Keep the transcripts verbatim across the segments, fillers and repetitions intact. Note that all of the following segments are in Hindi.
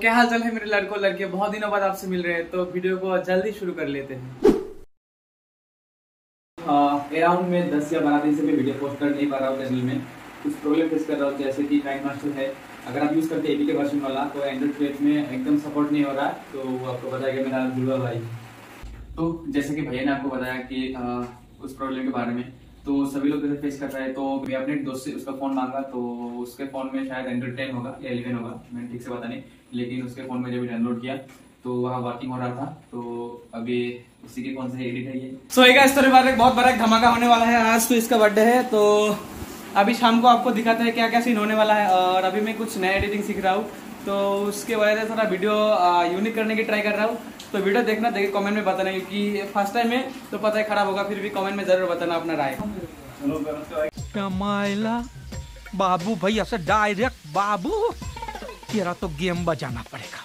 क्या हाल चाल है मेरे लड़कों लड़के, बहुत दिनों बाद आपसे मिल रहे हैं, तो वीडियो को जल्दी शुरू कर लेते हैं। अराउंड में दस या बारह दिन से मैं वीडियो पोस्ट कर नहीं पा रहा हूँ चैनल में। कुछ प्रॉब्लम फेस कर रहा हूँ, जैसे कि काइंड मास्टर है, अगर आप यूज़ करते हैं एपी के वर्जन वाला तो एंड्रॉइड ट्वेल्व में एकदम सपोर्ट नहीं हो रहा, तो वो आपको बताएगा मेरा जुड़वा भाई। तो जैसे कि भैया ने आपको बताया कि आ, उस प्रॉब्लम के बारे में, तो सभी लोग जैसे फेस कर रहे हैं। तो मैं अपने दोस्त से उसका फ़ोन मांगा, तो उसके फ़ोन में शायद एंड्रॉइड टेन होगा या इलेवन होगा, मैंने ठीक से पता नहीं, लेकिन उसके फ़ोन में जब डाउनलोड किया तो वहाँ वर्किंग हो रहा था। तो अभी उसी के कौन से एडिट है ये। सो so, इस तरह बार एक बहुत बड़ा धमाका होने वाला है। आज तो इसका बर्थडे है, तो अभी शाम को आपको दिखाते हैं क्या क्या सीन होने वाला है। और अभी मैं कुछ नया एडिटिंग सीख रहा हूँ, तो उसके वजह से थोड़ा वीडियो यूनिक करने की ट्राई कर रहा हूँ। तो वीडियो देखना, देखिए कमेंट में बताना, क्योंकि फर्स्ट टाइम है तो पता है खराब होगा, फिर भी कमेंट में जरूर बताना अपना राय। कमाइला बाबू भैया से डायरेक्ट बाबू, तेरा तो गेम बजाना पड़ेगा।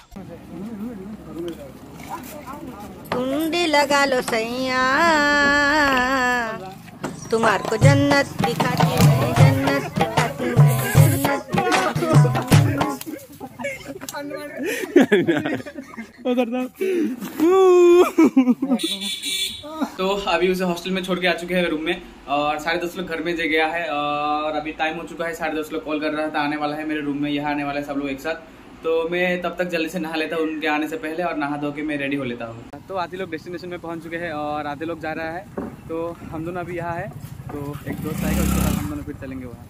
कुंडी लगा लो सैया, तुम्हार को जन्नत दिखाती है, जन्नत दिखाती है, जन्नत तो अभी उसे हॉस्टल में छोड़ के आ चुके हैं रूम में, और साढ़े दस लोग घर में जे गया है। और अभी टाइम हो चुका है, साढ़े दस लोग कॉल कर रहा था, आने वाला है मेरे रूम में, यहाँ आने वाला है सब लोग एक साथ। तो मैं तब तक जल्दी से नहा लेता हूँ उनके आने से पहले, और नहा धो के मैं रेडी हो लेता हूँ। तो आधे लोग डेस्टिनेशन में पहुँच चुके हैं और आधे लोग जा रहा है, तो हम दोनों अभी यहाँ है। तो एक दोस्त आएगा, उसके बाद हम दोनों फिर चलेंगे वहाँ।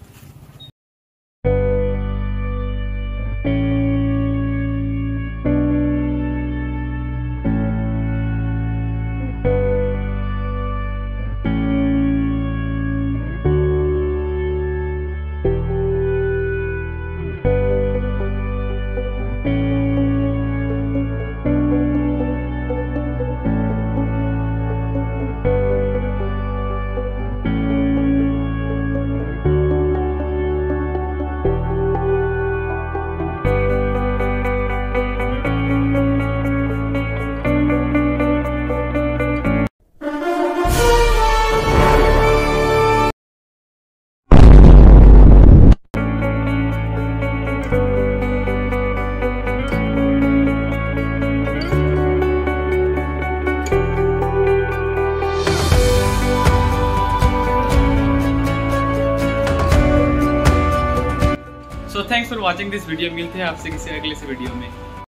So thanks for watching this video. मिलते हैं आपसे किसी अगले से वीडियो में।